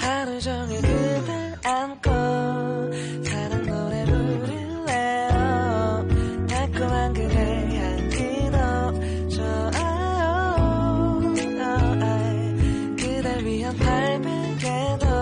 하루 종일 그댈 안고 사랑 노래 부를래요. 달콤한 그대 향기도 좋아요. 그댈 위한 발베개도